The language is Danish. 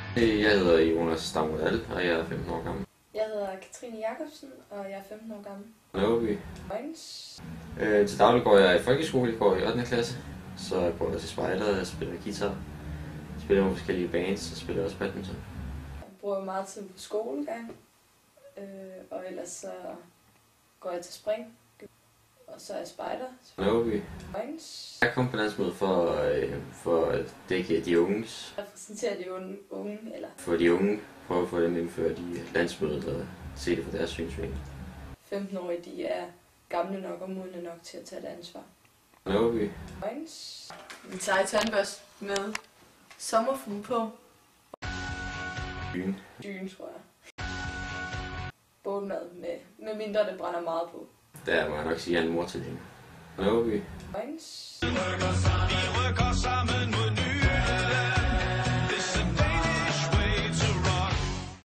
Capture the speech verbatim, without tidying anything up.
Jeg hedder Jonas Stamudal, og jeg er femten år gammel. Jeg hedder Katrine Jacobsen, og jeg er femten år gammel. Nåby. Vojens. Øh, til daglig går jeg i folkeskole, jeg går i ottende klasse. Så jeg går til spejder, jeg spiller guitar. Jeg spiller med forskellige bands, og spiller også badminton. Jeg bruger meget tid på skolegang, øh, og ellers så går jeg til spring. Og så er jeg spejder. Nåby. Vojens. Jeg kom på landsmødet for, øh, for at dække de unges. Repræsenterer de unge, unge eller For de unge, prøve at få dem indført i landsmødet og se det fra deres synsvinkel. femten-årige, de er gamle nok og modne nok til at tage et ansvar. Nåby. Vojens. Vi tager tandbørst med sommerfugl på. Byen. Dyne, tror jeg. Bålmad med, med mindre det brænder meget på. Der må jeg nok sige, at jeg er en mor til hende. Nåby. Vojens. Vi rykker